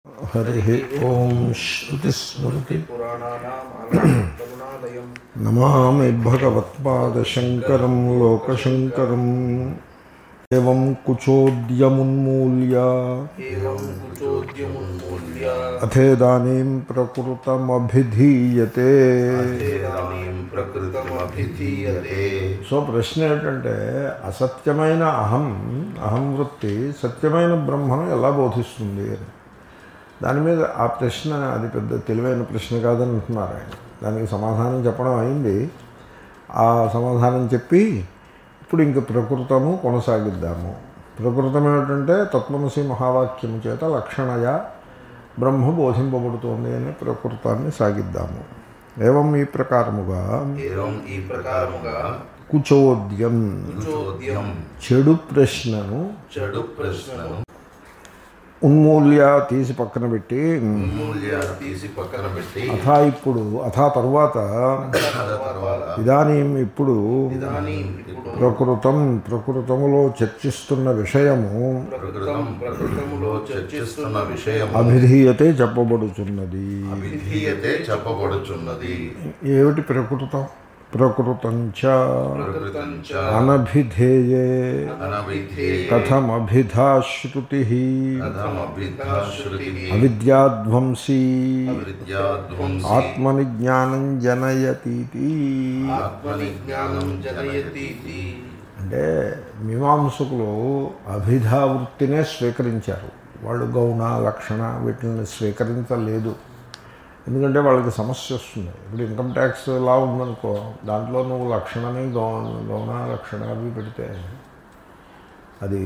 हरि ओम श्रुतिस्मृति नमामि भगवत्पादशङ्करं लोकशङ्करम् एवं कुचोद्यमुन्मूल्य अथेदानीं प्रकृतमभिधीयते। సో ప్రశ్న ఏంటంటే అసత్యమైన అహం వృత్తి సత్యమైన బ్రహ్మను ఎలా బోధిస్తుంది అని. దాని మీద ఆ ప్రశ్న అది పెద్ద తెలివైన ప్రశ్న కాదని అంటున్నారు ఆయన. దానికి సమాధానం చెప్పడం అయింది. ఆ సమాధానం చెప్పి ఇప్పుడు ఇంక ప్రకృతము కొనసాగిద్దాము. ప్రకృతం ఏమిటంటే తత్వమసి మహావాక్యము చేత లక్షణయ బ్రహ్మ బోధింపబడుతోంది అనే ప్రకృతాన్ని సాగిద్దాము. ఏవం ఈ ప్రకారముగా కుచోద్యం చెడు ప్రశ్నను ఉన్మూల్య తీసి పక్కన పెట్టి అథా ఇప్పుడు అథా తరువాత ఇదానీం ఇప్పుడు ప్రకృతములో చర్చిస్తున్న విషయము అభిధీయతే చెప్పబడుచున్నది. ఏమిటి ప్రకృతం? ప్రకృతంచ అనభిధేయే కథమభిధా శృతి అవిద్యాధ్వంసీ ఆత్మని జ్ఞానం జనయతీతి. అంటే మీమాంసకులు అభిధా వృత్తినే స్వీకరించారు. వాళ్ళు గౌణ లక్షణ వీటిని స్వీకరించలేదు. ఎందుకంటే వాళ్ళకి సమస్య వస్తుంది. ఇప్పుడు ఇన్కమ్ ట్యాక్స్ లా ఉందనుకో, దాంట్లో నువ్వు లక్షణని గౌణ లక్షణ అవి పెడితే అది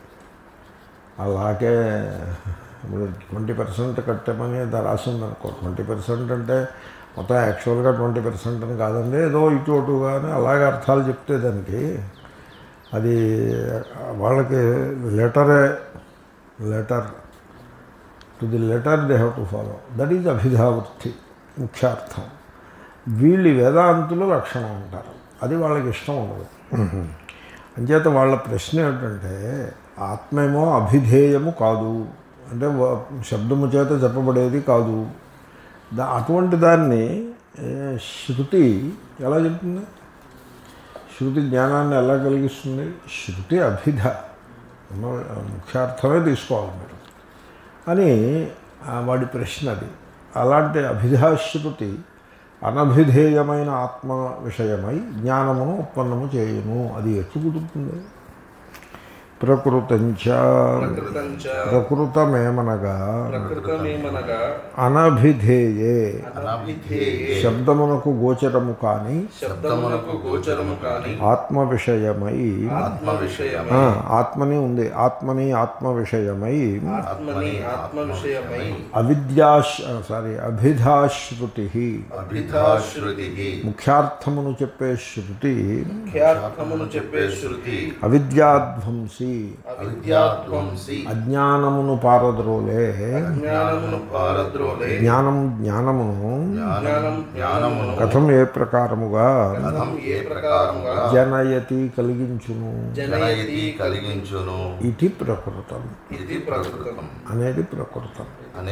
అలాగే ఇప్పుడు 20% కట్టమని రాసి ఉందనుకో. 20% అంటే మొత్తం యాక్చువల్గా 20% అని కాదండి, ఏదో ఇటు అటుగానే అలాగే అర్థాలు చెప్తే దానికి అది వాళ్ళకి letter to the letter they have to follow. That is అభిధావృత్తి ముఖ్యార్థం. వీళ్ళు వేదాంతులు లక్షణ అంటారు. అది వాళ్ళకి ఇష్టం ఉండదు. అంచేత వాళ్ళ ప్రశ్న ఏంటంటే ఆత్మేమో అభిధేయము కాదు, అంటే శబ్దము చేత చెప్పబడేది కాదు. అటువంటి దాన్ని శృతి ఎలా చెప్తుంది? శృతి జ్ఞానాన్ని ఎలా కలిగిస్తుంది? శృతి అభిధ ముఖ్యార్థమే తీసుకోవాలి మీరు అని వాడి ప్రశ్న అది. అలాంటి అభిధాశ్రుతి అనభిధేయమైన ఆత్మ విషయమై జ్ఞానమును ఉత్పన్నము చేయును. అది ఎట్లు కుదురుతుంది? ప్రకృతంచ ప్రకృతమేమనగా అనభిధేయే శబ్దమునకు గోచరము కాని ఆత్మ విషయమై ఆత్మని ఉంది ఆత్మని ఆత్మ విషయమై అభిధాశ్రుతి ముఖ్యార్థమును చెప్పే శృతి అవిద్యాధ్వంసి అజ్ఞానమును పారద్రోలే జ్ఞానమును కథం ఏ ప్రకారముగా జనయతి కలిగించును ఇది ప్రకృతం అనేది ప్రకృతం.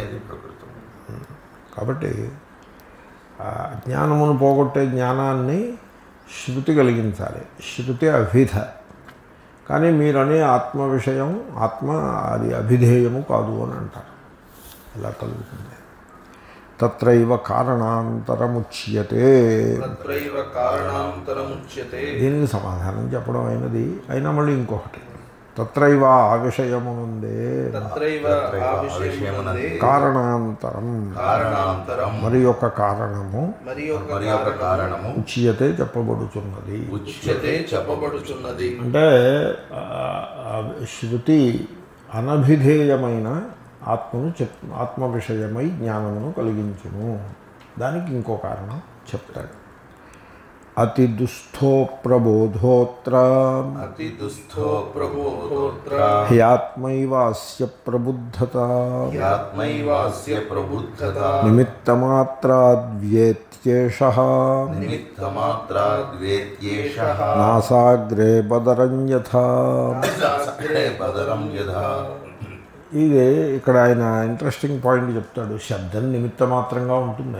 కాబట్టి జ్ఞానమును పోగొట్టే జ్ఞానాన్ని శృతి కలిగించాలి. శృతి అభిధ. కానీ మీరనే ఆత్మ విషయం ఆత్మ అది అభిధేయము కాదు అని అంటారు. ఎలా కలుగుతుంది? తత్రైవ కారణాంతరముచ్యతే. దీనికి సమాధానం చెప్పడం అయినది. అయినా మళ్ళీ ఇంకొకటి తత్రైవ ఆ విషయమునందే కారణాంతరం మరి యొక్క కారణము ఉచ్యతే చెప్పబడుచున్నది. అంటే శృతి అనభిధేయమైన ఆత్మను ఆత్మ విషయమై జ్ఞానమును కలిగించును. దానికి ఇంకో కారణం చెప్తాడు. అతి దుస్థో ప్రబోధోత్ర హ్యాత్మైవాస్య ప్రబుద్ధత నిమిత్తమాత్రాద్వేత్యేషః నాసాగ్రే బదరం యథా. ఇది ఇక్కడ ఆయన ఇంట్రెస్టింగ్ పాయింట్ చెప్తాడు. శబ్దం నిమిత్త మాత్రంగా ఉంటుంది.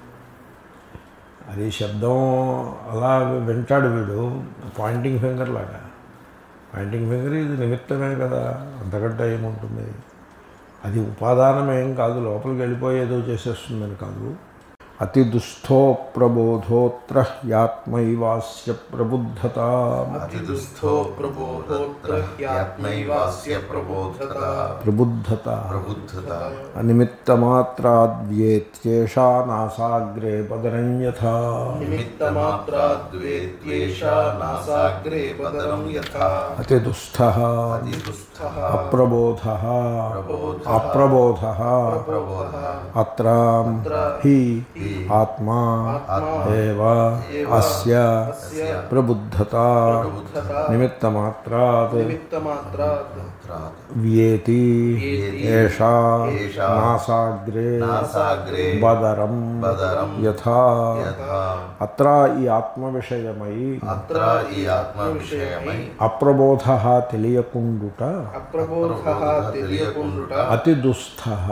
అది శబ్దం అలా వింటాడు వీడు, పాయింటింగ్ ఫింగర్ లాగా. పాయింటింగ్ ఫింగర్ ఇది నిమిత్తమే కదా, అంతకంటే ఏముంటుంది. అది ఉపాదానం ఏం కాదు, లోపలికి వెళ్ళిపోయేదో చేసేస్తుందని కాదు. అతి దుస్థో ప్రబోధోత్ర యాత్మైవాస్య ప్రబుద్ధత. అతి దుస్థో ప్రబోధోత్ర యాత్మైవాస్య ప్రబోధత. ప్రబుద్ధత ప్రబుద్ధత నిమిత్తమాత్రాద్వేత్యేషా నాసాగ్రే పదరం యథా. నిమిత్తమాత్రాద్వేత్యేషా నాసాగ్రే పదరం యథా. అతి దుస్థః అప్రబోధః అప్రబోధః అత్ర హి ఆత్మా ఏవ అస్య ప్రబుద్ధత నిమిత్తమాత్రాత్ వ్యేతి ఏషా నాసాగ్రే బదరం యథా. అత్ర ఈ ఆత్మ విషయమై అప్రబోధః తెలియకుండుట అతి దుస్థః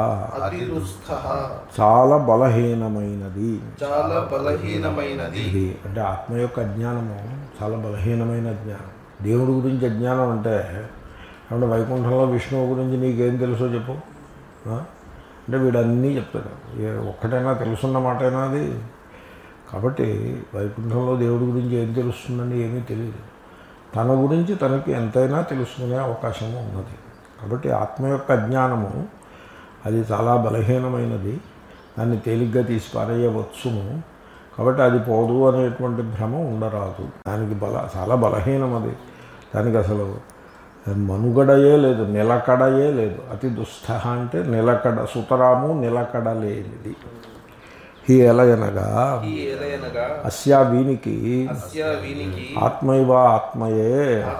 చాలా బలహీనమైనది. ఇది అంటే ఆత్మ యొక్క అజ్ఞానము చాలా బలహీనమైన జ్ఞానం. దేవుడి గురించి అజ్ఞానం అంటే అంటే వైకుంఠంలో విష్ణువు గురించి నీకేం తెలుసో చెప్పు అంటే వీడన్నీ చెప్తాడు. ఒక్కటైనా తెలుసున్న మాటైనా అది. కాబట్టి వైకుంఠంలో దేవుడి గురించి ఏం తెలుస్తుందని ఏమీ తెలియదు. తన గురించి తనకి ఎంతైనా తెలుసుకునే అవకాశము ఉన్నది. కాబట్టి ఆత్మ యొక్క అజ్ఞానము అది చాలా బలహీనమైనది. దాన్ని తేలిగ్గా తీసి పారేయవచ్చును. కాబట్టి అది పోదు అనేటువంటి భ్రమ ఉండరాదు. దానికి చాలా బలహీనం అది. దానికి అసలు మనుగడయే లేదు, నిలకడయే లేదు. అతి దుస్థ అంటే నిలకడ, సుతరాము నిలకడ లేనిది. హి ఎలయనగా అస్యా వీనికి ఆత్మైవ ఆత్మయే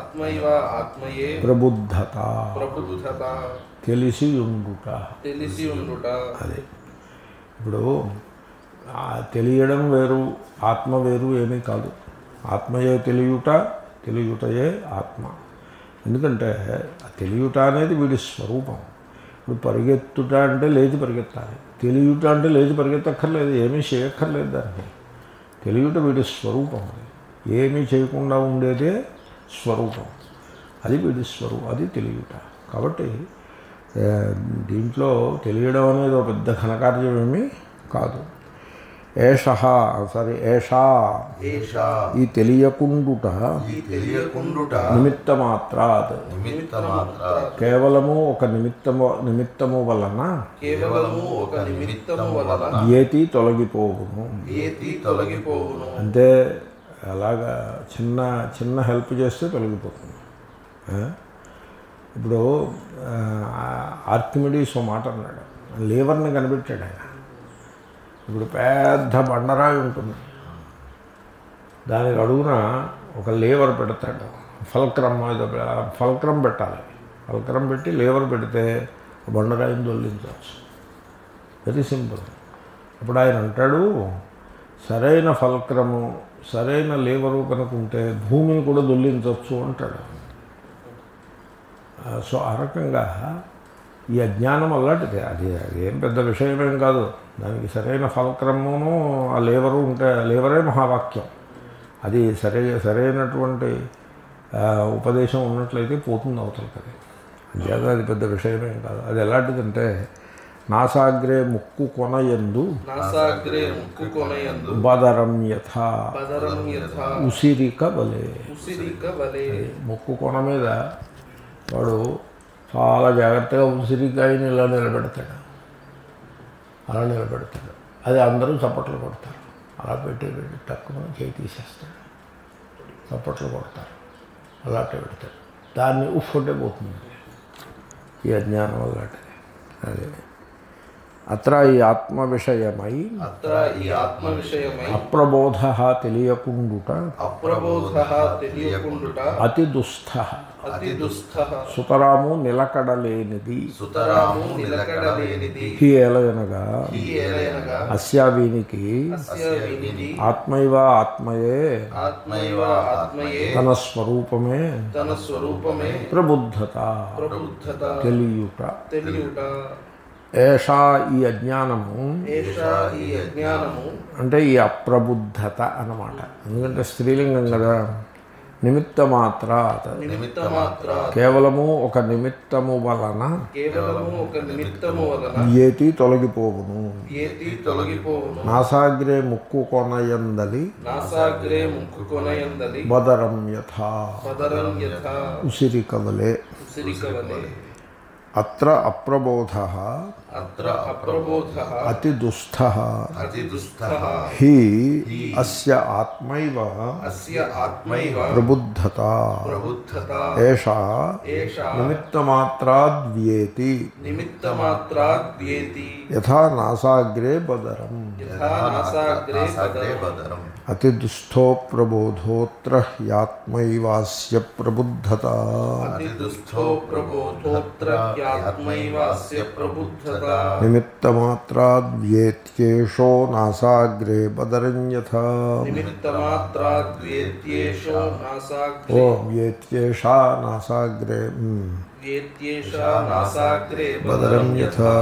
ప్రబుద్ధత తెలిసి ఉండుట. అదే ఇప్పుడు తెలియడం వేరు, ఆత్మ వేరు ఏమీ కాదు. ఆత్మయే తెలియుటయే ఆత్మ. ఎందుకంటే తెలియుట అనేది వీడి స్వరూపం. ఇప్పుడు పరిగెత్తుట అంటే లేచి పరిగెత్తాలి, తెలియుట అంటే లేచి పరిగెత్తక్కర్లేదు, ఏమీ చేయక్కర్లేదు. దానికి తెలియుట వీడి స్వరూపం. ఏమీ చేయకుండా ఉండేదే స్వరూపం. అది వీడి స్వరూపం, అది తెలియుట. కాబట్టి దీంట్లో తెలియడం అనేది ఒక పెద్ద ఘనకార్యం ఏమీ కాదు. ఏషా ఈ తెలియకుండుట నిమిత్తమాత్రాత్ కేవలము ఒక నిమిత్తము వలన ఏతి తొలగిపోవును. అంటే అలాగా చిన్న చిన్న హెల్ప్ చేస్తే తొలగిపోతుంది. ఇప్పుడు ఆర్కిమిడీస్ ఓ మాట అన్నాడు. లీవర్ని కనిపెట్టాడు ఆయన. ఇప్పుడు పెద్ద బండరాయి ఉంటుంది, దానికి అడుగున ఒక లీవర్ పెడతాడు. ఫల్క్రమ్ పెట్టాలి. ఫల్క్రమ్ పెట్టి లీవర్ పెడితే బండరాయిని దొల్లించవచ్చు. Very simple. అప్పుడు ఆయన అంటాడు, సరైన ఫల్క్రము సరైన లీవరు కనుకుంటే భూమిని కూడా దొల్లించవచ్చు అంటాడు. సో ఆ రకంగా ఈ అజ్ఞానం అలాంటిది. అది ఏం పెద్ద విషయమేం కాదు. దానికి సరైన ఫలక్రమము ఆ లేవరు ఉంటే, లేవరే మహావాక్యం. అది సరైనటువంటి ఉపదేశం ఉన్నట్లయితే పోతుంది అవతలకి. అంతేగా అది పెద్ద విషయమేం కాదు. అది ఎలాంటిదంటే నాసాగ్రే ముక్కు కొనయందు బదరం యథా ఉసిరిక వలే. ముక్కు కొన మీద వాడు చాలా జాగ్రత్తగా ఉసిరికాయని ఇలా నిలబెడతాడు. అది అందరూ చప్పట్లు కొడతారు. అలా పెట్టి తక్కువ చేయి తీసేస్తాడు, చప్పట్లు కొడతారు, అలాంటి పెడతాడు. దాన్ని ఉఫ్ అంటే పోతుంది. ఈ అజ్ఞానం అలాంటిది. అదే అత్ర ఈ ఆత్మ విషయమై అత్ర ఈ ఆత్మ విషయమై అప్రబోధ తెలియకుండుట అప్రబోధ తెలియకుండుట అతి దుస్థ అతి దుస్థః సుతరాము నిలకడలేనిది సుతరాము నిలకడలేనిది హి ఏలయనగా ఈ ఏలయనగా అస్యావీనికి అస్య వినిది ఆత్మైవ ఆత్మయే ఆత్మైవ ఆత్మయే తన స్వరూపమే తన స్వరూపమే ప్రబుద్ధత ప్రబుద్ధత తెలియుట తెలియుట ఏషా ఈ అజ్ఞానము ఏషా ఈ అజ్ఞానము అంటే ఈ అప్రబుద్ధత అన్నమాట. ఎందుకంటే స్త్రీలింగం కదా. నిమిత్త మాత్రాత్ నిమిత్త మాత్ర కేవలము ఒక నిమిత్తము వలన కేవలము ఒక నిమిత్తము వలన ఏతి తొలగిపోవును. ఏతి తొలగిపోవును. నాసాగ్రే ముక్కు కొనయందలి నాసాగ్రే ముక్కు కొనయందలి బదరం యథా పదరం యథా ఉసిరి కవలే. ఉసిరికవలే. అత్ర అప్రబోధ అత్ర అప్రబోధ అతి దుస్థ అతి దుస్థః హి అస్య ఆత్మైవ అస్య ఆత్మైవ ప్రబుద్ధత ప్రబుద్ధత ఏషా ఏషా నిమిత్తమాత్రాద్వ్యేతి నిమిత్తమాత్రాద్యేతి యథా నాసాగ్రే బదరం యథా నాసాగ్రే బదరం అతి దుస్థో ప్రబోధోత్ర హ్యాత్మైవాస్య ప్రబుద్ధత అతి దుస్థో ప్రబోధోత్ర యాత్మైవాస్య ప్రబుద్ధత నిమిత్తమాత్రాద్వ్యేత్యేషో నాసాగ్రే బదరం యథా నిమిత్తమాత్రాద్యేత్యేషో ఓ నాసాగ్రే వ్యేత్యేషా నాసాగ్రే వేత్యేషా నాసాగ్రే బదరం యథా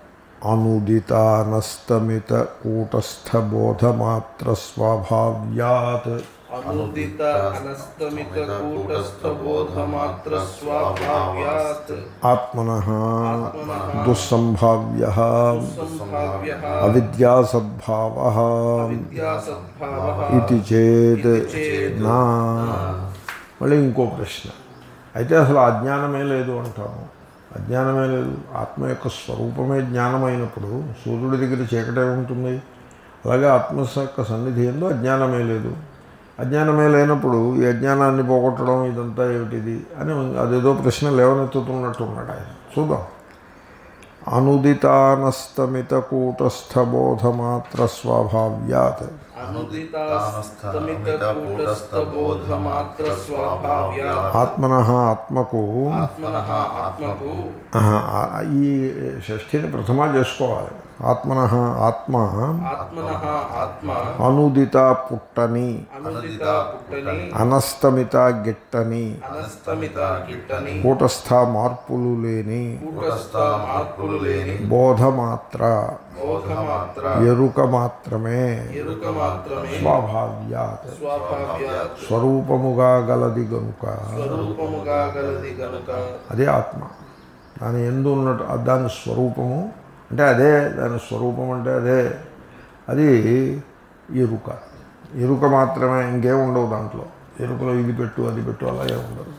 అనుదితానస్తమిత కూటస్థబోధమాత్ర స్వభావ్యాత్ అనుదిత అనస్తమిత కూటస్థ బోధమాత్ర స్వభావ్యాత్ ఆత్మనః దుస్సంభావ్యః సంభావ్యః అవిద్యాసద్భావః విద్యాసద్భావః ఇది చేత్ నా. మళ్ళీ ఇంకో ప్రశ్న. అయితే అసలు అజ్ఞానమే లేదు అంటాము. అజ్ఞానమే లేదు. ఆత్మ యొక్క స్వరూపమే జ్ఞానమైనప్పుడు సూర్యుడి దగ్గర చీకటే ఉంటుంది. అలాగే ఆత్మ యొక్క సన్నిధి ఎందు అజ్ఞానమే లేదు. అజ్ఞానమే లేనప్పుడు ఈ అజ్ఞానాన్ని పోగొట్టడం ఇదంతా ఏమిటిది అని అదేదో ప్రశ్న లేవనెత్తుతున్నట్టున్నాడు ఆయన. చూద్దాం. అనుదితానస్తమిత కూటస్థబోధమాత్ర స్వభావ్యాత్ అనుదితాస్తమిత కూటస్థ బోధమాత్ర స్వభావ్యాత్ ఆత్మనః ఆత్మకు ఆత్మనః ఆత్మకు ఈ షష్ఠిని ప్రథమా చేసుకోవాలి. ఆత్మనః ఆత్మ ఆత్మనః ఆత్మ అనుదిత పుట్టని అనుదిత పుట్టని అనస్తమిత గిట్టని అనస్తమిత గిట్టని కూటస్థ మార్పులు లేని కూటస్థ మార్పులు లేని బోధమాత్ర బోధమాత్ర ఎరుక మాత్రమే ఎరుక మాత్రమే స్వభావ్యాత్ స్వభావ్యాత్ స్వరూపముగా గలది గనుక స్వరూపముగా గలది గనుక అదే ఆత్మ. దాని ఎందు ఉన్నట్టు దాని స్వరూపము అంటే అదే. దాని స్వరూపం అంటే అదే. అది ఎరుక. ఎరుక మాత్రమే, ఇంకేం ఉండవు దాంట్లో. ఎరుకలో ఇది పెట్టు అది పెట్టు అలాగే ఉండదు.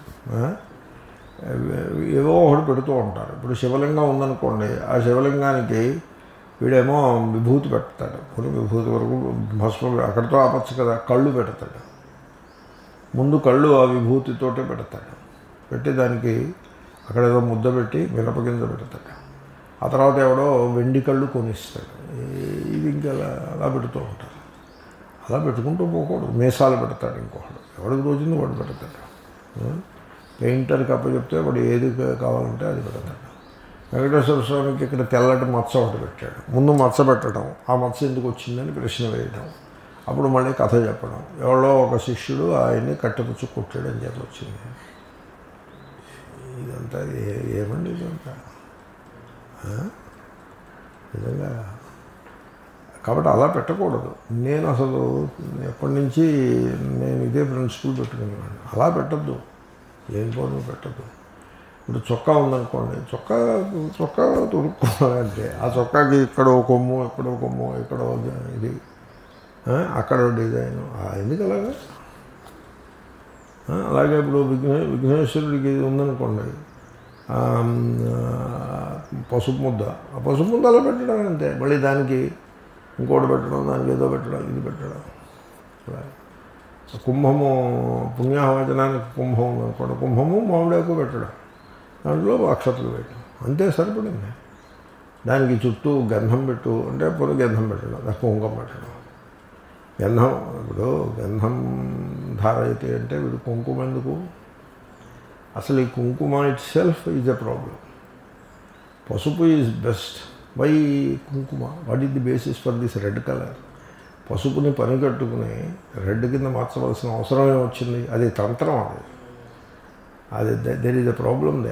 ఏదో ఒకటి పెడుతూ ఉంటారు. ఇప్పుడు శివలింగం ఉందనుకోండి, ఆ శివలింగానికి వీడేమో విభూతి పెడతాడు. కొన్ని విభూతి వరకు భస్మం అక్కడితో ఆపచ్చు కదా. కళ్ళు పెడతాడు. ముందు కళ్ళు ఆ విభూతితోటే పెడతాడు. పెట్టి దానికి అక్కడ ఏదో ముద్ద పెట్టి మినపగింజ పెడతాడు. ఆ తర్వాత ఎవడో వెండి కళ్ళు కొనిస్తాడు. ఇది ఇంకా అలా పెడుతూ ఉంటారు. అలా పెట్టుకుంటూ పోకూడదు. మీసాలు పెడతాడు ఇంకొకడు. ఎవడికి రోజుంది వాడు పెడతాడు. పెయింటర్కి అప్పచెప్తే వాడు ఏది కావాలంటే అది పెడతాడు. వెంకటేశ్వర స్వామికి ఇక్కడ తెల్లటి మచ్చ ఒకటి పెట్టాడు. ముందు మచ్చ పెట్టడం, ఆ మచ్చ ఎందుకు వచ్చిందని ప్రశ్న వేయడం, అప్పుడు మళ్ళీ కథ చెప్పడం. ఎవరో ఒక శిష్యుడు ఆయన్ని కట్టెపుచ్చు కొట్టాడు అని చెప్పి వచ్చింది. ఇదంతా ఏమండి ఇదంతా నిజంగా. కాబట్టి అలా పెట్టకూడదు. నేను అసలు ఎప్పటి నుంచి నేను ఇదే ప్రిన్సిపల్ పెట్టుకునేవాడిని. అలా పెట్టద్దు. లేనిపోను పెట్టద్దు. ఇప్పుడు చొక్కా ఉందనుకోండి, చొక్కా తొడుక్కోవాలంటే ఆ చొక్కాకి ఇక్కడో కొమ్ము ఎక్కడో కొమ్ము ఎక్కడో ఇది అక్కడో డిజైను ఎందుకు అలాగా. అలాగే ఇప్పుడు విఘ్నేశ్వరుడికి ఇది ఉందనుకోండి, పసుపు ముద్ద, ఆ పసుపు ముద్ద అలా పెట్టడం అంతే. మళ్ళీ దానికి ఇంకోటి పెట్టడం, దానికి ఏదో పెట్టడం, ఇది పెట్టడం. కుంభము పుణ్యాహవచనానికి కుంభం ఉందనుకోండి, కుంభము మామిడాకు పెట్టడం, దాంట్లో అక్షతలు పెట్టడం, అంతే సరిపడింది. దానికి చుట్టూ గంధం పెట్టు అంటే ఇప్పుడు గంధం పెట్టడం, కుంకుమ పెట్టడం. గంధం ఇప్పుడు గంధం ధారయితే అంటే వీడు కుంకుమ ఎందుకు? అసలు ఈ కుంకుమ itself is a problem. పసుపు ఈజ్ బెస్ట్. వై కుంకుమ? What is the basis for this red colour? పసుపుని పని కట్టుకుని రెడ్ కింద మార్చవలసిన అవసరం ఏమొచ్చింది? అది తంత్రం. అది there is a problem they.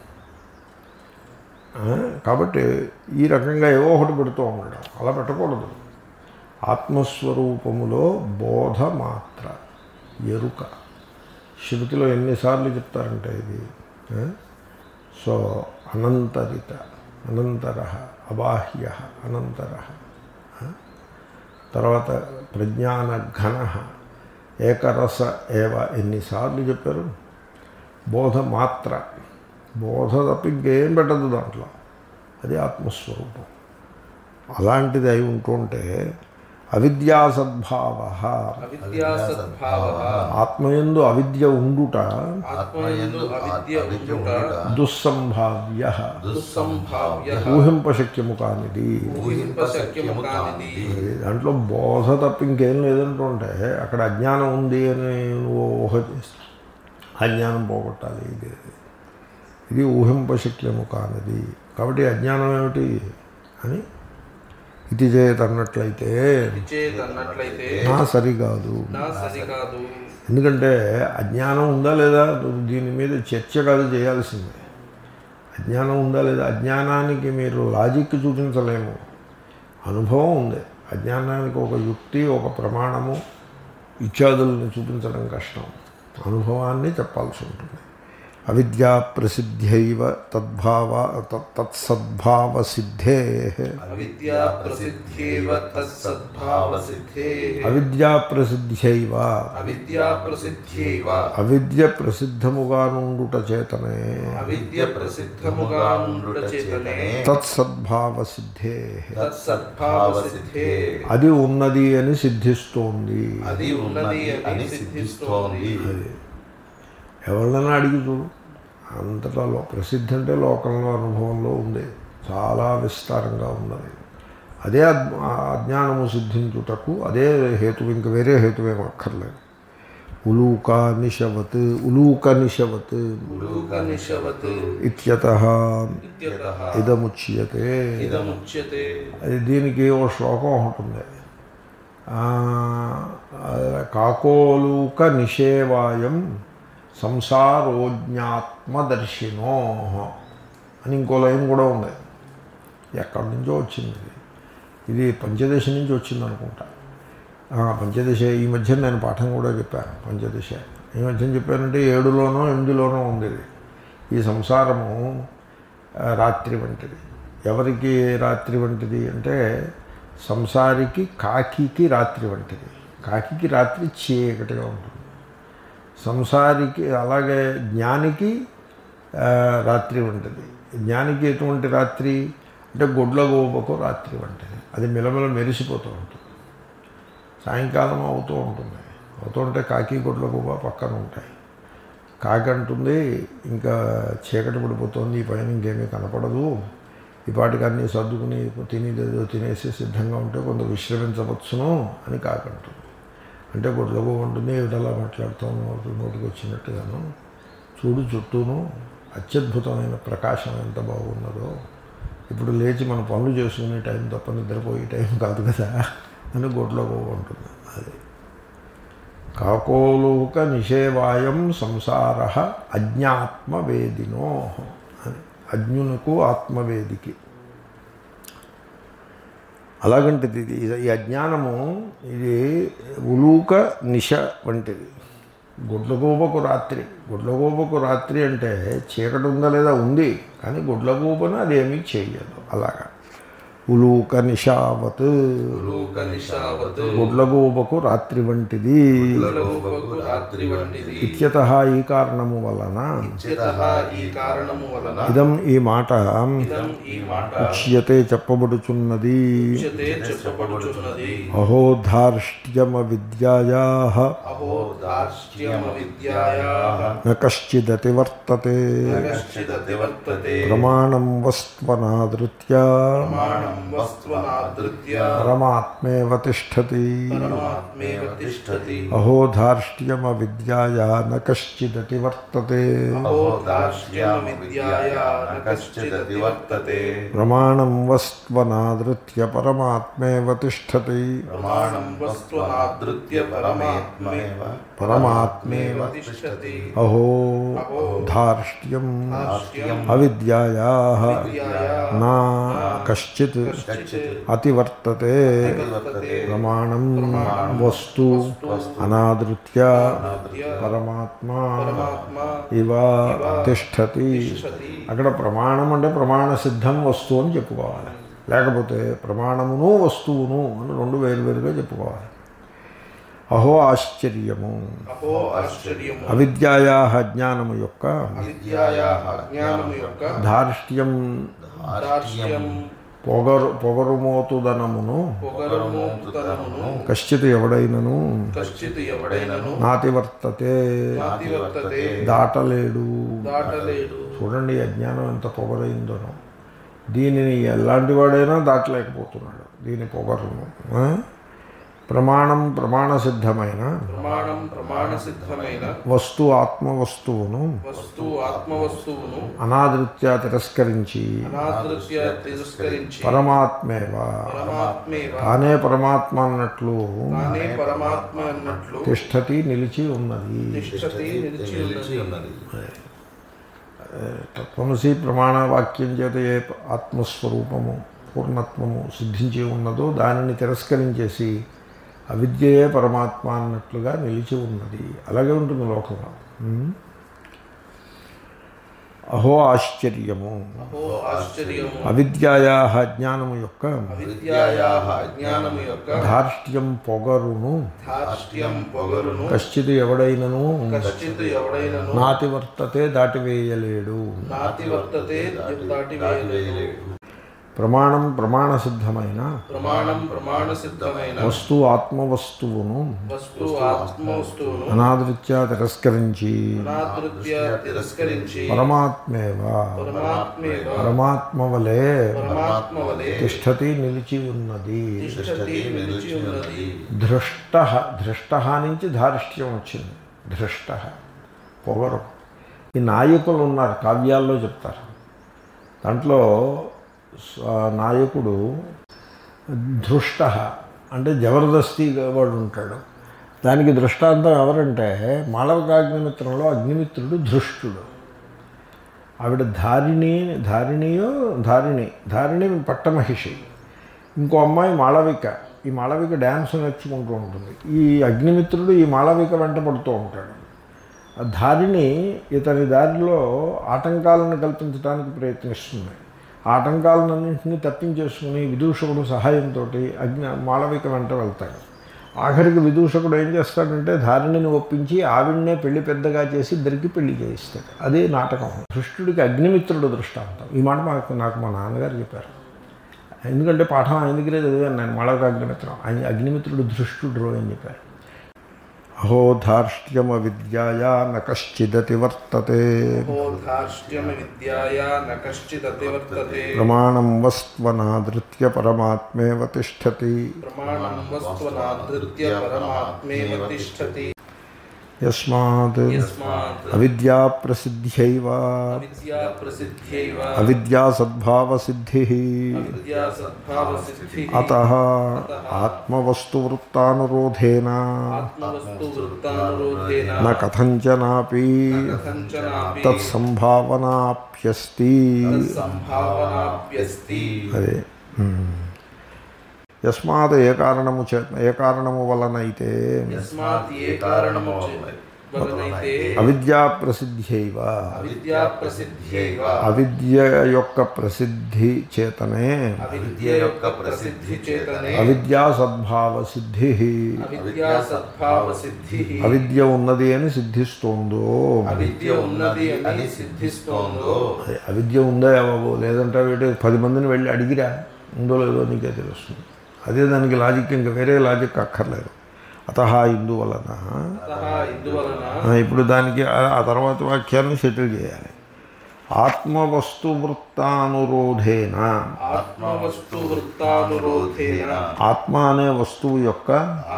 కాబట్టి ఈ రకంగా ఏవో ఒకటి పెడుతూ ఉండడం, అలా పెట్టకూడదు. ఆత్మస్వరూపములో బోధ మాత్ర, ఎరుక. శృతిలో ఎన్నిసార్లు చెప్తారంటే ఇది. సో అనంతరిత, అనంతర, అబాహ్య, అనంతర. తర్వాత ప్రజ్ఞాన ఘన, ఏకరస ఏవ ఎన్నిసార్లు చెప్పారు. బోధ మాత్ర, బోధ తప్ప ఇంకేం పెట్టదు దాంట్లో. అది ఆత్మస్వరూపం. అలాంటిది అయి ఉంటుంటే అవిద్యాసద్భావ, ఆత్మయందు అవిద్య ఉండుట దుస్సంభావ్య, ఊహింపశక్యము కానిది. దాంట్లో బోధ తప్ప ఇంకేం లేదంటుంటే అక్కడ అజ్ఞానం ఉంది అని నువ్వు ఊహ చేస్తావు. అజ్ఞానం పోగొట్టాలి. ఇది ఊహింపశక్యము కానిది. కాబట్టి అజ్ఞానం ఏమిటి అని ఇది చేయతన్నట్లయితే నా సరికాదు. ఎందుకంటే అజ్ఞానం ఉందా లేదా దీని మీద చర్చ కాదు చేయాల్సిందే. అజ్ఞానం ఉందా లేదా, అజ్ఞానానికి మీరు లాజిక్ చూపించలేము. అనుభవం ఉంది. అజ్ఞానానికి ఒక యుక్తి, ఒక ప్రమాణము ఇత్యాదులను చూపించడం కష్టం. అనుభవాన్ని చెప్పాల్సి ఉంటుంది. అవిద్యా ప్రసిద్ధ్యైవ తద్భావ తత్సద్భావ సిద్ధే. అవిద్యా ప్రసిద్ధ్యైవ, అవిద్య ప్రసిద్ధముగా నుండుట చేతనే తత్సద్భావ సిద్ధే, అది ఉన్నది అని సిద్ధిస్తోంది. ఎవరినైనా అడిగి చూడు. అంతటా ప్రసిద్ధి అంటే లోకంలో అనుభవంలో ఉంది, చాలా విస్తారంగా ఉన్నది. అదే అజ్ఞానము సిద్ధించుటకు అదే హేతువు, ఇంక వేరే హేతువేం అక్కర్లేదు. ఉలూక నిశవత్, ఉలూక నిశవత్ ఇత్యతః ఇదముచ్యతే. అది దీనికి ఓ శ్లోకం ఉంటుంది. కాకోలూక నిషేవాయం సంసారోజ్ఞాత్మదర్శినో అని ఇంకో లైన్ కూడా ఉంది. ఎక్కడి నుంచో వచ్చింది. ఇది పంచదశ నుంచి వచ్చింది అనుకుంటా. పంచదశ ఈ మధ్య నేను పాఠం కూడా చెప్పాను. పంచదశ ఈ మధ్య చెప్పానంటే 7లోనో 8లోనో ఉంది. ఈ సంసారము రాత్రి వంటిది. ఎవరికి రాత్రి వంటిది అంటే సంసారికి కాకికి రాత్రి వంటిది. కాకికి రాత్రి చీకటిగా ఉంటుంది. సంసారికి అలాగే జ్ఞానికి రాత్రి వంటిది. జ్ఞానికి ఎటువంటి రాత్రి అంటే గుడ్లగూబకు రాత్రి వంటిది. అది మిలమిల మెరిసిపోతూ ఉంటుంది. సాయంకాలం అవుతూ ఉంటుంది. అవుతుంటే కాకి గుడ్లగూబ పక్కన ఉంటాయి. కాకి అంటుంది ఇంకా చీకటి పడిపోతుంది, ఈ పైన ఇంకేమీ కనపడదు, ఈ పాటికి అన్నీ సర్దుకుని తినేదేదో తినేసి సిద్ధంగా ఉంటే కొంత విశ్రమించవచ్చును అని కాకి అంటుంది. అంటే గుడ్లగూబ ఉంటుంది, ఏమిటలా మాట్లాడుతాను నోటికి వచ్చినట్టుగాను. చూడు చుట్టూను అత్యద్భుతమైన ప్రకాశం ఎంత బాగున్నదో. ఇప్పుడు లేచి మన పనులు చేసుకునే టైం తప్ప నిద్రపోయే టైం కాదు కదా అని గుడ్లగూబ ఉంటుంది. అది కాకోలూక నిషేవాయం సంసార అజ్ఞాత్మవేదినో అని. అజ్ఞునకు ఆత్మవేదికి అలాగంటిది. ఈ అజ్ఞానము ఇది ఉలూక నిశ వంటిది. గుడ్లగూబకు రాత్రి. గుడ్లగూబకు రాత్రి అంటే చీకటి ఉందా లేదా ఉంది, కానీ గుడ్లగూబను అదేమీ చేయదు. అలాగా ఉలూకనిషావత్ ఉలూకనిషావత్ గుడ్లగూబకు రాత్రి వంటిది గుడ్లగూబకు రాత్రి వంటిది ఇత్యతః ఈ కారణము వలన ఇత్యతః ఈ కారణము వలన ఇదం ఈ మాట ఇదం ఈ మాట ఉచ్యతే చెప్పబడుచున్నది ఉచ్యతే చెప్పబడుచున్నది అహో ధార్ష్ట్యమ విద్యాయాః అహో దార్ష్ట్యమ విద్యాయాః న కశ్చిదతివర్తతే కశ్చిదతివర్తతే ప్రమాణం వస్త్వనాదృత్య ప్రమాణం వస్త్వనాదృత్య పరమాత్మేవ తిష్టతి పరమాత్మేవ తిష్టతి అహో ధార్ష్ట్యమ విద్యాయా న కశ్చిదతివర్తతే అహో దార్ష్ట్యమ విద్యాయా న కశ్చిదతివర్తతే ప్రమాణం వస్త్వనాదృత్య పరమాత్మేవ తిష్టతి ప్రమాణం వస్త్వనాదృత్య పరమాత్మేవ తిష్టతి అహో ధార్ష్ట్యం అవిద్యాయాః నా కశ్చిత్ అతివర్తతే ప్రమాణం వస్తు అనాదృత్య పరమాత్మా ఇవ తిష్టతి. అక్కడ ప్రమాణం అంటే ప్రమాణ సిద్ధం వస్తువు అని చెప్పుకోవాలి, లేకపోతే ప్రమాణమును వస్తువును అని రెండు వేరువేరుగా చెప్పుకోవాలి. అహో ఆశ్చర్యము అహో ఆశ్చర్యము అవిద్యాయాః జ్ఞానము యొక్క విద్యాయాః జ్ఞానము యొక్క ధార్ష్ట్యం దార్ష్ట్యం పొగరుమోతుదనమును పొగరుమోతుతనమును కశ్చిత్ ఎవడైనను కశ్చిత్ ఎవడైనను నాతివర్తతే నాతివర్తతే దాటలేడు. దాటలేడు. చూడండి అజ్ఞానం ఎంత పొగరైందనో, దీనిని ఎలాంటి వాడైనా దాటలేకపోతున్నాడు దీని పొగరును. ప్రమాణం ప్రమాణసిద్ధమైన ప్రమాణం ప్రమాణసిద్ధమైన వస్తు ఆత్మవస్తువును వస్తు ఆత్మవస్తువును అనాదృత్య తిరస్కరించి అనాదృత్య తిరస్కరించి పరమాత్మేవ పరమాత్మేవ తానే పరమాత్మ అన్నట్లు తానే పరమాత్మ అన్నట్లు తిష్టతి నిలిచి ఉన్నది. తిష్టతి నిలిచి ఉన్నది. తత్వమసి ప్రమాణ వాక్యం చేత ఏ ఆత్మస్వరూపము పూర్ణత్వము సిద్ధించి ఉన్నదో దానిని తిరస్కరించేసి అవిద్యయే పరమాత్మ అన్నట్లుగా నిలిచి ఉన్నది. అలాగే ఉంటుంది లోకంలో. అహో ఆశ్చర్యము అహో ఆశ్చర్యము అవిద్యాయాః జ్ఞానము యొక్క విద్యాయాః జ్ఞానము యొక్క ధార్ష్ట్యం పొగరును ధార్ష్ట్యం పొగరును కశ్చిత్ ఎవడైనను కశ్చిత్ ఎవడైనను నాతివర్తతే దాటివేయలేడు. నాతివర్తతే దాటివేయలేడు. ప్రమాణం ప్రమాణసిద్ధమైన ప్రమాణం ప్రమాణసిద్ధమైన వస్తు ఆత్మవస్తువును వస్తు ఆత్మవస్తువును అనాదృత్య తిరస్కరించి అనాదృత్య తిరస్కరించి పరమాత్మేవ పరమాత్మేవ పరమాత్మ వలె పరమాత్మ వలె తిష్టతి నిలిచి ఉన్నది. తిష్టతి నిలిచి ఉన్నది. ధృష్ట ధృష్ట నుంచి ధారిష్ట్యం వచ్చింది. ధృష్ట పొగరు. ఈ నాయకులు ఉన్నారు, కావ్యాల్లో చెప్తారు. దాంట్లో నాయకుడు ధృష్ట అంటే జబర్దస్తిగా వాడు ఉంటాడు. దానికి దృష్టాంతం ఎవరంటే మాళవికాగ్నిమిత్రంలో అగ్నిమిత్రుడు ధృష్టుడు. ఆవిడ ధారిణి పట్టమహిషి. ఇంకో అమ్మాయి మాళవిక. ఈ మాళవిక డ్యాన్స్ నేర్చుకుంటూ ఉంటుంది. ఈ అగ్నిమిత్రుడు ఈ మాళవిక వెంట పడుతూ ఉంటాడు. ఆ ధారిణి ఇతని దారిలో ఆటంకాలను కల్పించడానికి ప్రయత్నిస్తుంది. ఆటంకాలన్నింటినీ తప్పించేసుకుని విదూషకుడు సహాయంతో మాళవిక వెంట వెళ్తాడు. ఆఖరికి విదూషకుడు ఏం చేస్తాడంటే ధారిణిని ఒప్పించి ఆవిడనే పెళ్లి పెద్దగా చేసి ఇద్దరికి పెళ్లి చేయిస్తాడు. అదే నాటకం. ధృష్టుడికి అగ్నిమిత్రుడు దృష్టాంతం. ఈ మాట నాకు మా నాన్నగారు చెప్పారు. ఎందుకంటే పాఠం ఆయన దగ్గరే చదివాను నేను. మాళవిక అగ్నిమిత్రం. ఆయన అగ్నిమిత్రుడు ధృష్టుడు అని చెప్పారు. అహో ధార్ష్ట్యమ విద్యాయా న కశ్చిదతివర్తతే ప్రమాణం వస్త్వనాదృత్య పరమాత్మేవ తిష్టతి. యస్మాత్ అవిద్యా ప్రసిద్ధ్యైవ అవిద్యా సద్భావసిద్ధిః అతః ఆత్మవస్తువృత్తానురోధేన న కథంచనాపి తత్సంభావనాప్యస్తి. అదే యస్మాత్ ఏ కారణము వలనైతే వలనైతే అవిద్యా ప్రసిద్ధ్యైవ అవిద్యా ప్రసిద్ధ్యైవ అవిద్య యొక్క ప్రసిద్ధి చేతనే అవిద్య యొక్క ప్రసిద్ధి చేతనే అవిద్యా సద్భావ సిద్ధి అవిద్యా సద్భావ సిద్ధి అవిద్య ఉన్నది అని సిద్ధిస్తోందో అవిద్య ఉన్నది అని సిద్ధిస్తోందో అవిద్య ఉందా బాబు లేదంటే వీటి 10 మందిని వెళ్ళి అడిగిరా ఉందో లేదో నీకే తెలుస్తుంది. అదే దానికి లాజిక్, ఇంకా వేరే లాజిక్ అక్కర్లేదు. అతహ ఇందువలన ఇప్పుడు దానికి ఆ తర్వాత వాక్యాన్ని సెటిల్ చేయాలి. ఆత్మవస్తు వృత్తానురోధేన ఆత్మ అనే వస్తువు యొక్క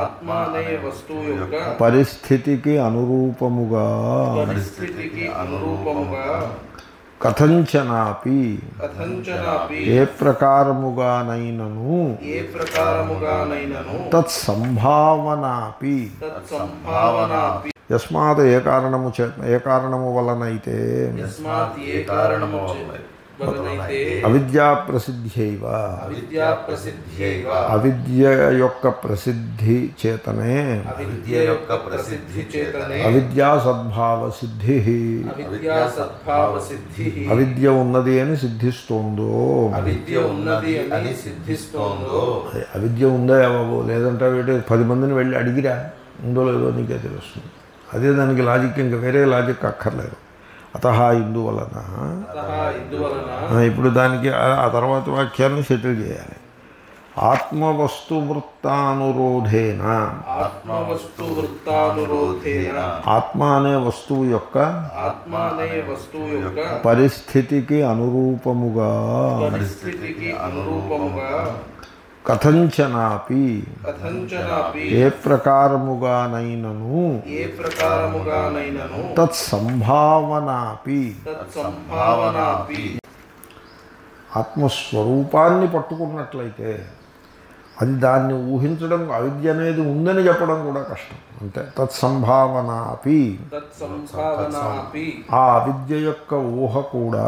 పరిస్థితికి అనురూపముగా కథంచనాపి ఏ ప్రకారముగానైనను తత్సంభావనాపి యస్మాత్ ఏ కారణము వలనైతే అవిద్యా ప్రసిద్ధ్యైవ అవిద్య యొక్క ప్రసిద్ధి చేతనే అవిద్యా సద్భావ సిద్ధి అవిద్య ఉన్నది అని సిద్ధిస్తోందో అవిద్య ఉందా బాబు లేదంటే వీటి 10 మందిని వెళ్ళి అడిగిరా ఉందో లేదో నీకే తెలుస్తుంది. అదే దానికి లాజిక్, ఇంకా వేరే లాజిక్ అక్కర్లేదు. అతహ ఇందువలన ఇప్పుడు దానికి ఆ తర్వాత వాక్యాన్ని సెటిల్ చేయాలి. ఆత్మవస్తు వృత్తానురోధేన ఆత్మ అనే వస్తువు యొక్క పరిస్థితికి అనురూపముగా కథంచనాపి ఏ ప్రకారముగానైనను తత్సంభావనాపి ఆత్మస్వరూపాన్ని పట్టుకున్నట్లయితే అది దాన్ని ఊహించడం, అవిద్య అనేది ఉందని చెప్పడం కూడా కష్టం. అంటే తత్సంభావనాపి ఆ అవిద్య యొక్క ఊహ కూడా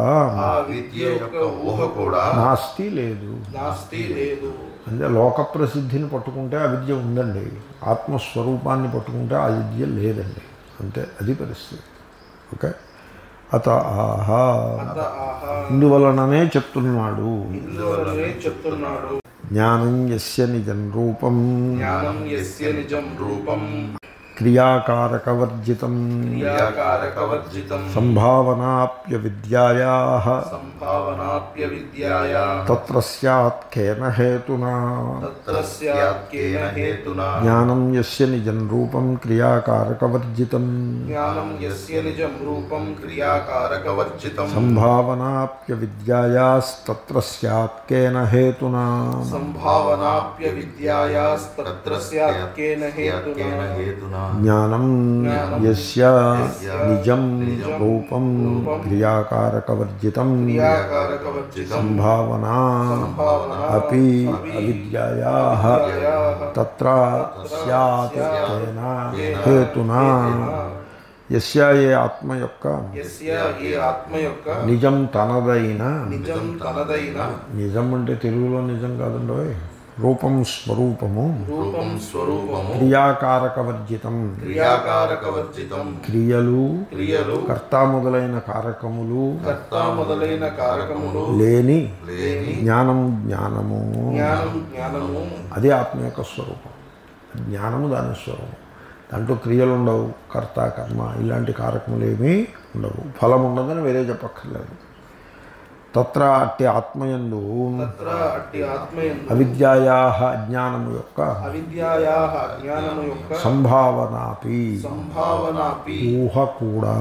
నాస్తి లేదు. అంటే లోక ప్రసిద్ధిని పట్టుకుంటే అవిద్య ఉందండి, ఆత్మస్వరూపాన్ని పట్టుకుంటే అవిద్య లేదండి. అంటే అది పరిస్థితి. ఓకే, అత ఆహా ఇందువలననే చెప్తున్నాడు. జ్ఞానం యస్య నిజం రూపం క్రియాకారకవర్జితం సంభావనాప్యవిద్యాయాః తత్ర స్యాత్ కేన హేతునా జ్ఞానం యస్య నిజం రూపం క్రియాకారకవర్జితం సంభావనాప్యవిద్యాయాస్తత్ర స్యాత్ కేన హేతునా జ్ఞానం యస్య నిజం రూపం క్రియాకారకవర్జితం సంభావనా అపి అవిద్యాయాః తత్ర స్యాత్ కేన హేతునా యస్య ఏ ఆత్మ యొక్క నిజం తనదైన నిజం అంటే తెలుగులో నిజం కాదండి, రూపం స్వరూపము క్రియాకారకవర్జితం క్రియలు కర్త మొదలైన కారకములు లేని జ్ఞానం జ్ఞానము అది ఆత్మ యొక్క స్వరూపం. జ్ఞానము దాని స్వరూపం. దాంట్లో క్రియలు ఉండవు, కర్త కర్మ ఇలాంటి కారకములు ఏమీ ఉండవు, ఫలం ఉండదని వేరే చెప్పక్కర్లేదు. తత్ర అట్టి ఆత్మయందు అవిద్యాయాః అజ్ఞానము యొక్క సంభావనాపి ఊహ కూడా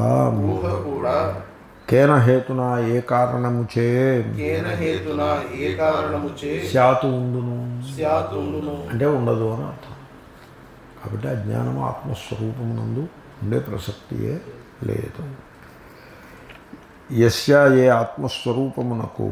కేన హేతునా ఏ కారణముచే స్యాతు ఉండును అంటే ఉండదు అని అర్థం. కాబట్టి అజ్ఞానము ఆత్మస్వరూపమునందు ఉండే ప్రసక్తియే లేదు. యస్య ఏ ఆత్మస్వరూపమునకు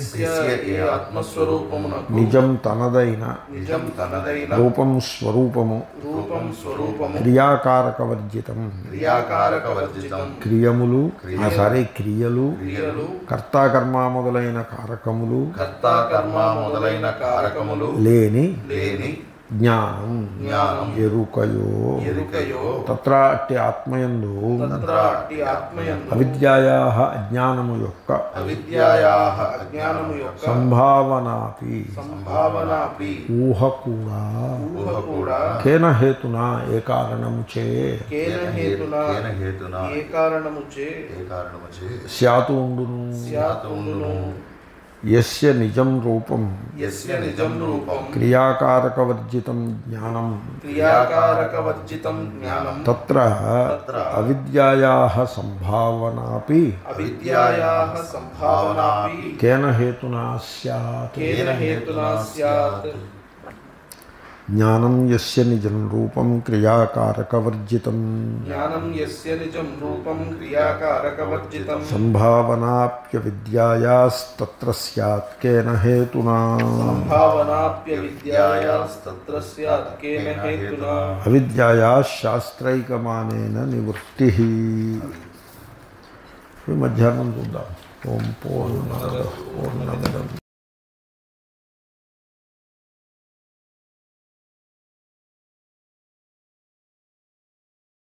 నిజం తనదైన రూపం స్వరూపము క్రియాకారకవర్జితం క్రియములు క్రియలు కర్తాకర్మ మొదలైన కారకములు లేని జ్ఞానం జ్ఞానం ఎరుకయో ఎరుకయో తత్ర అట్టి ఆత్మయందు తత్ర అట్టి ఆత్మయందు అవిద్యాయా అజ్ఞానము యొక్క అవిద్యాయాః అజ్ఞానము యొక్క సంభావనాపి సంభావనాపి ఊహ కూడా ఊహ కూడా కేన హేతున ఏ కారణముచే కేన హేతునా ఏ కారణముచే స్యాతు ఉండును స్యాతుండును యస్య నిజం రూపం యస్య నిజం రూపం క్రియాకారకవర్జితం జ్ఞానం క్రియాకారకవర్జితం జ్ఞానం తత్ర అవిద్యాయాః సంభావనాపి అవిద్యాయాః సంభావనాపి కేన హేతునా స్యాత్ కేన హేతునా స్యాత్ జ్ఞానం యస్య నిజం రూపం క్రియాకారకవర్జితం జ్ఞానం యస్య నిజం రూపం క్రియాకారకవర్జితం సంభావనాప్యవిద్యాయాస్తత్ర స్యాత్ కేన హేతునా సంభావనాప్యవిద్యాయాస్తత్ర స్యాత్ కేన హేతునా అవిద్యాయా శాస్త్రైకమానేన నివృత్తి మధ్యాహ్నం చూద్దాం ఓం పూర్ణమదః పూర్ణమిదం